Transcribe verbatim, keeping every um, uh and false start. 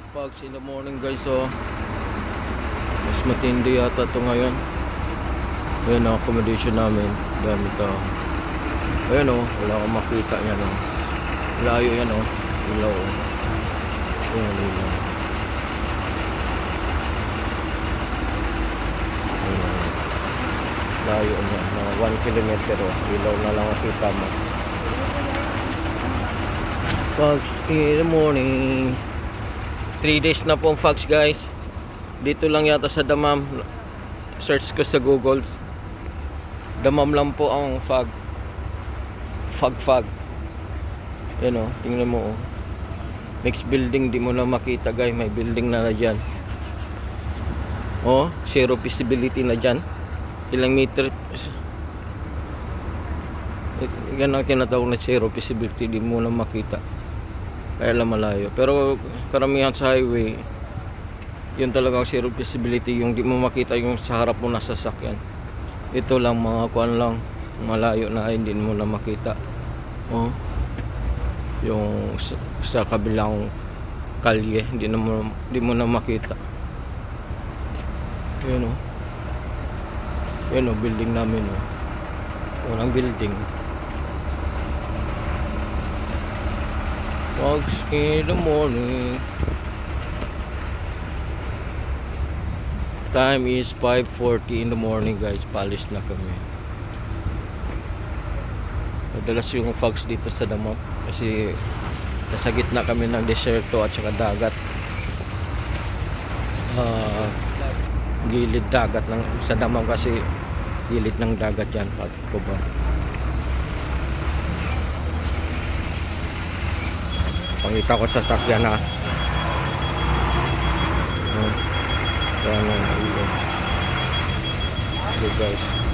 Fogs in the morning guys, so mas matindi yata ito ngayon. Ayan ang accommodation namin, dami ito. Ayan o, wala akong makita yan o. Layo yan o, ilaw o. Ayan ilaw. Ayan. Layo niya, mga one kilometer o. Ilaw na lang makita mo. Fogs in the morning. three days na pong fogs guys. Dito lang yata sa Damam. Search ko sa Google. Damam lang po ang fog. Fog fog. Yan o, tingnan mo o. Mixed building, di mo na makita guys. May building na na dyan. O, zero visibility na dyan. Ilang meter. Yan ang tinatawag na zero visibility. Di mo na makita. Kaya lang malayo. Pero karamihan sa highway, yun talagang zero visibility, yung di mo makita yung sa harap mo na sasakyan. Ito lang mga kuan lang, malayo na hindi mo na makita. Oh, yung sa, sa kabilang kalye, hindi na mo, hindi mo na makita. Yun oh. Yun oh, building namin oh. Walang building. Fogs in the morning. Time is five forty in the morning guys. Paalis na kami. Madalas yung fogs dito sa Damam kasi nasa gitna kami ng deserto at saka dagat. Uh, gilid dagat ng sa Damam kasi gilid ng dagat yan. Pagkuba. Pangita ko sa sakyan ha. Ayan ang ilog. Okay guys.